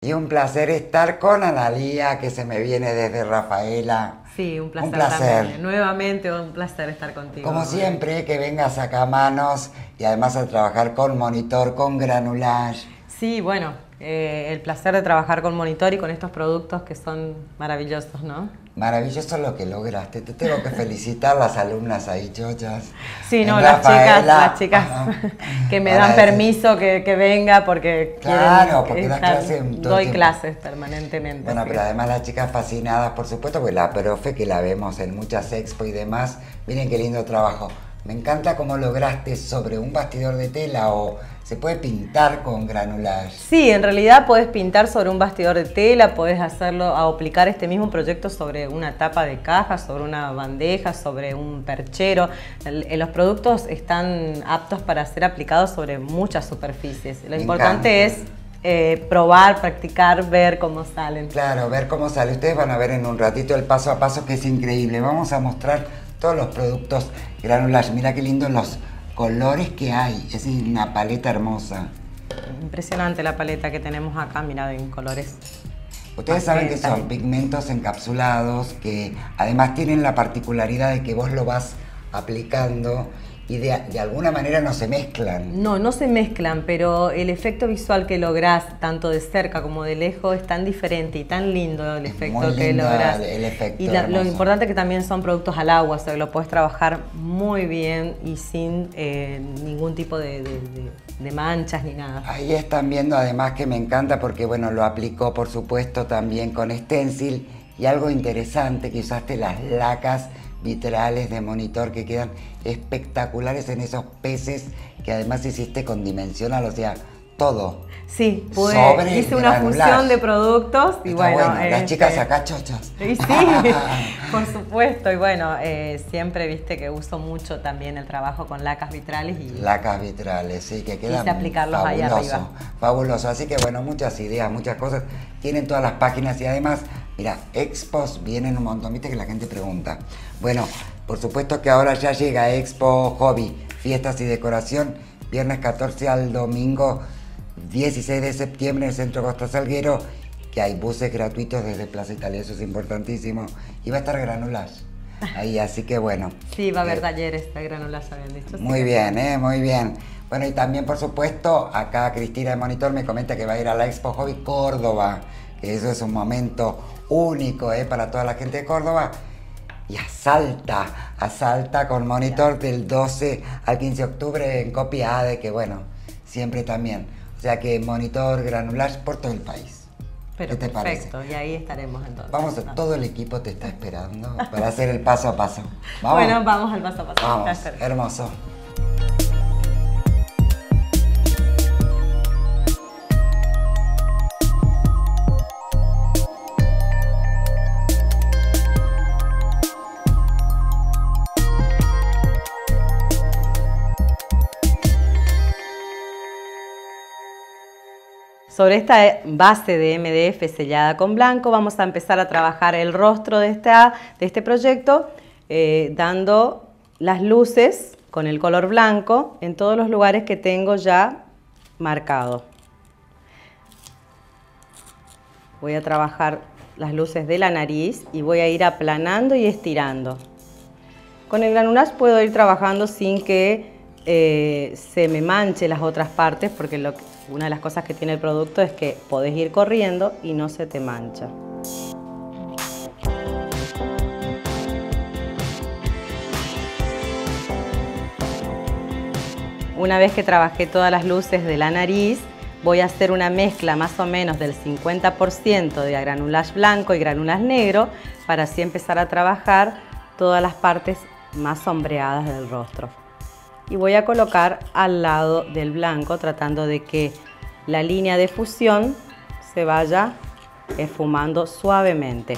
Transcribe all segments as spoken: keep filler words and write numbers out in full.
Y un placer estar con Analía, que se me viene desde Rafaela. Sí, un placer, un placer. también. Nuevamente un placer estar contigo. Como siempre, que vengas acá a manos y además a trabajar con monitor, con granulage. Sí, bueno, eh, el placer de trabajar con monitor y con estos productos que son maravillosos, ¿no? Maravilloso lo que lograste. Te tengo que felicitar las alumnas ahí, chochas. Sí, no, En las chicas, Rafaela, las chicas ajá, que me para dan decir- permiso que, que venga porque Claro, quieren porque das estar- clase en todo el doy tiempo. clases permanentemente. Bueno, así pero que- además las chicas fascinadas, por supuesto, pues la profe que la vemos en muchas expo y demás, miren qué lindo trabajo. Me encanta cómo lograste sobre un bastidor de tela o se puede pintar con granulage. Sí, en realidad podés pintar sobre un bastidor de tela, podés hacerlo, a aplicar este mismo proyecto sobre una tapa de caja, sobre una bandeja, sobre un perchero. El- el- los productos están aptos para ser aplicados sobre muchas superficies. Lo Me importante encanta. es eh, probar, practicar, ver cómo salen. Claro, ver cómo sale. Ustedes van a ver en un ratito el paso a paso que es increíble. Vamos a mostrar todos los productos granulage. Mira qué lindos los colores que hay. Es una paleta hermosa. Impresionante la paleta que tenemos acá, mira, en colores. Ustedes saben que magenta. son pigmentos encapsulados que además tienen la particularidad de que vos lo vas aplicando y de, de alguna manera no se mezclan. No, no se mezclan, pero el efecto visual que lográs, tanto de cerca como de lejos, es tan diferente y tan lindo el Es efecto muy que lindo lográs. el- el efecto y la- lo hermoso. importante es que también son productos al agua, o sea, que lo puedes trabajar muy bien y sin eh, ningún tipo de, de- de- de manchas ni nada. Ahí están viendo además que me encanta porque bueno, lo aplicó por supuesto también con stencil y algo interesante que usaste las lacas vitrales de monitor que quedan espectaculares en esos peces que además hiciste con dimensional, o sea, todo. Sí, pude, Sobre hice una granulage. fusión de productos y Está bueno, las este, chicas acá chochas. Y sí, por supuesto. Y bueno, eh, siempre viste que uso mucho también el trabajo con lacas vitrales y Lacas vitrales, sí, que quedan Quise aplicarlos ahí fabuloso, arriba. fabuloso. Así que bueno, muchas ideas, muchas cosas. Tienen todas las páginas y además, mira, expos vienen un montón. Viste que la gente pregunta. Bueno, por supuesto que ahora ya llega Expo Hobby, fiestas y decoración, viernes catorce al domingo dieciséis de septiembre en el Centro Costa Salguero, que hay buses gratuitos desde Plaza Italia, eso es importantísimo. Y va a estar granulage ahí, así que bueno. sí, va a haber Eh, talleres de granulage, habían dicho. Muy sí. bien, eh, muy bien. Bueno, y también, por supuesto, acá Cristina de Monitor me comenta que va a ir a la Expo Hobby Córdoba, que eso es un momento único, eh, para toda la gente de Córdoba. Y a Salta, a Salta con Monitor del doce al quince de octubre en Copia A D, que bueno, siempre también. O sea que Monitor, granulage por todo el país. Pero ¿Qué te perfecto, parece? y ahí estaremos entonces. Vamos, a, ¿no? todo el equipo te está esperando para hacer el paso a paso. ¿Vamos? Bueno, vamos al paso a paso. Vamos, Placer. hermoso. Sobre esta base de M D F sellada con blanco vamos a empezar a trabajar el rostro de, esta, de este proyecto, eh, dando las luces con el color blanco en todos los lugares que tengo ya marcado. Voy a trabajar las luces de la nariz y voy a ir aplanando y estirando. Con el granulage puedo ir trabajando sin que eh, se me manche las otras partes, porque lo, una de las cosas que tiene el producto es que podés ir corriendo y no se te mancha. Una vez que trabajé todas las luces de la nariz, voy a hacer una mezcla más o menos del cincuenta por ciento de granulage blanco y granulage negro para así empezar a trabajar todas las partes más sombreadas del rostro. Y voy a colocar al lado del blanco tratando de que la línea de fusión se vaya esfumando suavemente.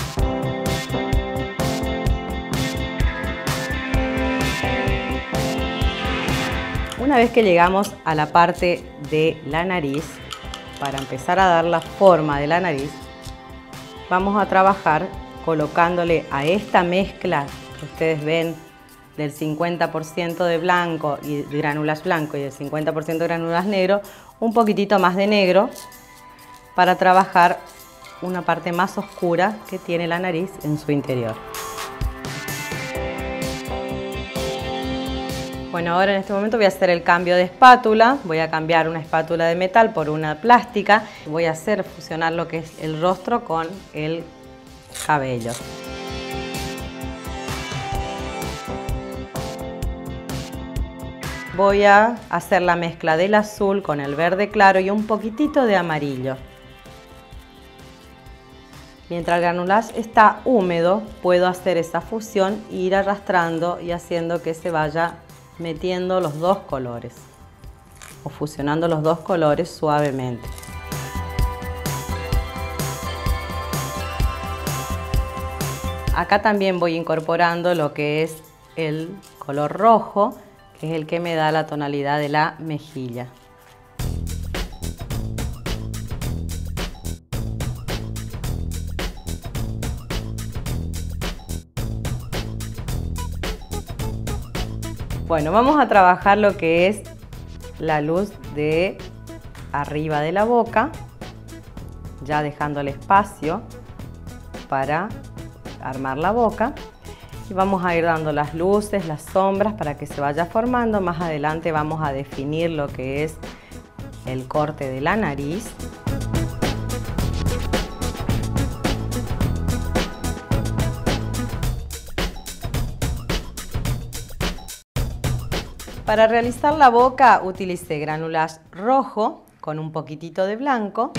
Una vez que llegamos a la parte de la nariz, para empezar a dar la forma de la nariz, vamos a trabajar colocándole a esta mezcla que ustedes ven del cincuenta por ciento de blanco y de granulage blanco y del cincuenta por ciento de granulage negro, un poquitito más de negro para trabajar una parte más oscura que tiene la nariz en su interior. Bueno, ahora en este momento voy a hacer el cambio de espátula. Voy a cambiar una espátula de metal por una plástica. Voy a hacer fusionar lo que es el rostro con el cabello. Voy a hacer la mezcla del azul con el verde claro y un poquitito de amarillo. Mientras el granulage está húmedo, puedo hacer esa fusión e ir arrastrando y haciendo que se vaya metiendo los dos colores o fusionando los dos colores suavemente. Acá también voy incorporando lo que es el color rojo, que es el que me da la tonalidad de la mejilla. Bueno, vamos a trabajar lo que es la luz de arriba de la boca, ya dejando el espacio para armar la boca. Y vamos a ir dando las luces, las sombras para que se vaya formando. Más adelante vamos a definir lo que es el corte de la nariz. Para realizar la boca utilicé granulage rojo con un poquitito de blanco.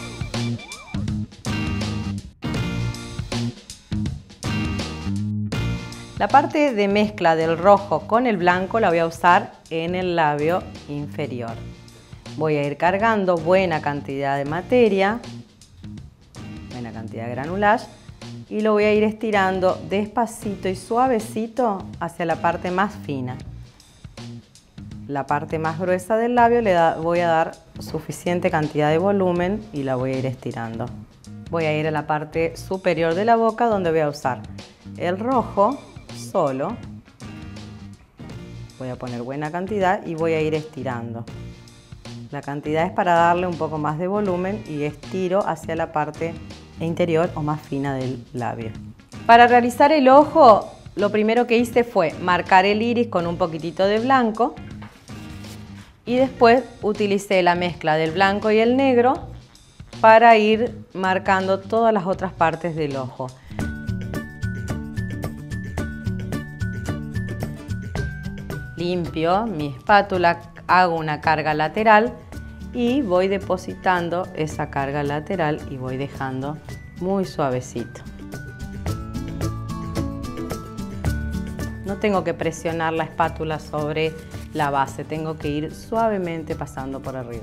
La parte de mezcla del rojo con el blanco la voy a usar en el labio inferior. Voy a ir cargando buena cantidad de materia, buena cantidad de granulage, y lo voy a ir estirando despacito y suavecito hacia la parte más fina. La parte más gruesa del labio le da, voy a dar suficiente cantidad de volumen y la voy a ir estirando. Voy a ir a la parte superior de la boca donde voy a usar el rojo solo. Voy a poner buena cantidad y voy a ir estirando. La cantidad es para darle un poco más de volumen y estiro hacia la parte interior o más fina del labio. Para realizar el ojo, lo primero que hice fue marcar el iris con un poquitito de blanco. Y después utilicé la mezcla del blanco y el negro para ir marcando todas las otras partes del ojo. Limpio mi espátula, hago una carga lateral y voy depositando esa carga lateral y voy dejando muy suavecito. No tengo que presionar la espátula sobre la base, tengo que ir suavemente pasando por arriba.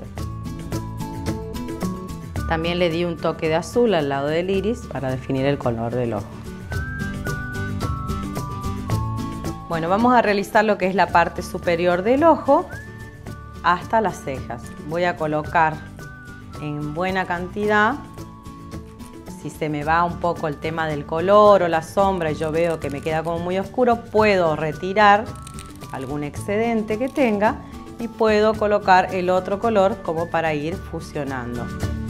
También le di un toque de azul al lado del iris para definir el color del ojo. Bueno, vamos a realizar lo que es la parte superior del ojo hasta las cejas. Voy a colocar en buena cantidad. Si se me va un poco el tema del color o la sombra y yo veo que me queda como muy oscuro, puedo retirar algún excedente que tenga y puedo colocar el otro color como para ir fusionando.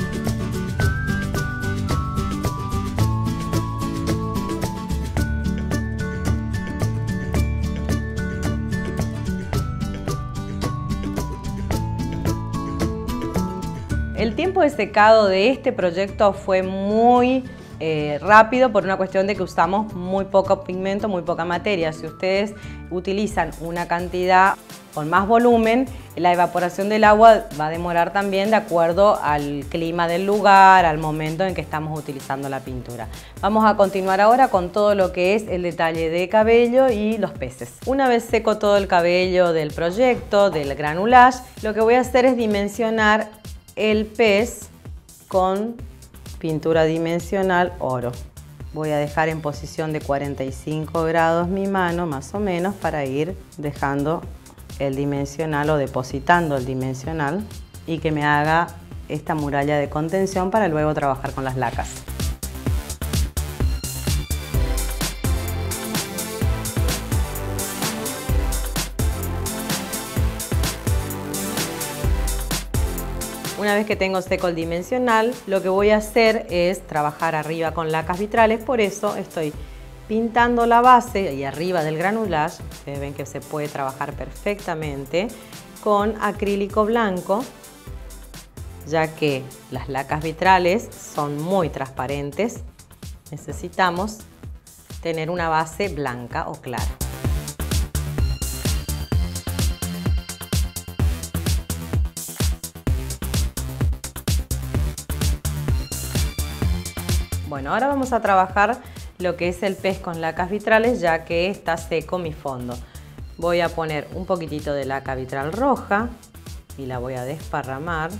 El tiempo de secado de este proyecto fue muy eh, rápido por una cuestión de que usamos muy poco pigmento, muy poca materia. Si ustedes utilizan una cantidad con más volumen, la evaporación del agua va a demorar también de acuerdo al clima del lugar, al momento en que estamos utilizando la pintura. Vamos a continuar ahora con todo lo que es el detalle de cabello y los peces. Una vez seco todo el cabello del proyecto, del granulage, lo que voy a hacer es dimensionar el pez con pintura dimensional oro. Voy a dejar en posición de cuarenta y cinco grados mi mano más o menos para ir dejando el dimensional o depositando el dimensional y que me haga esta muralla de contención para luego trabajar con las lacas. Una vez que tengo seco el dimensional, lo que voy a hacer es trabajar arriba con lacas vitrales, por eso estoy pintando la base y arriba del granulage. Ustedes ven que se puede trabajar perfectamente con acrílico blanco, ya que las lacas vitrales son muy transparentes. Necesitamos tener una base blanca o clara. Bueno, ahora vamos a trabajar lo que es el pez con lacas vitrales, ya que está seco mi fondo. Voy a poner un poquitito de laca vitral roja y la voy a desparramar.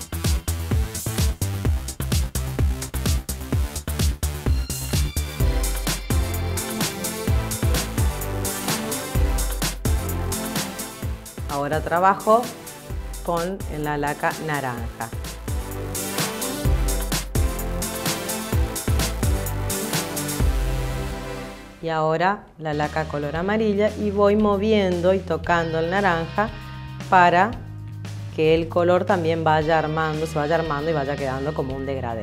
Ahora trabajo con la laca naranja. Y ahora la laca color amarilla y voy moviendo y tocando el naranja para que el color también vaya armando, se vaya armando y vaya quedando como un degradé.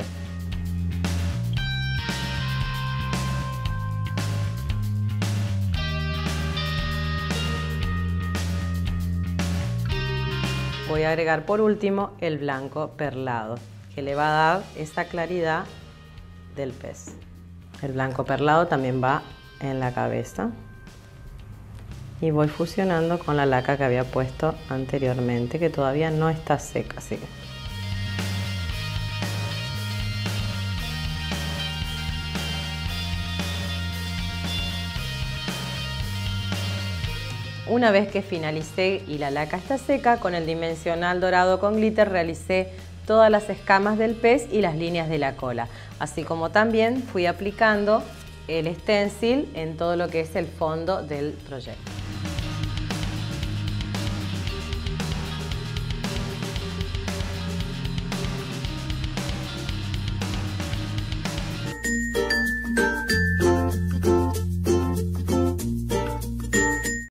Voy a agregar por último el blanco perlado, que le va a dar esa claridad del pez. El blanco perlado también va en la cabeza y voy fusionando con la laca que había puesto anteriormente, que todavía no está seca, así que una vez que finalicé y la laca está seca, con el dimensional dorado con glitter realicé todas las escamas del pez y las líneas de la cola, así como también fui aplicando el stencil en todo lo que es el fondo del proyecto.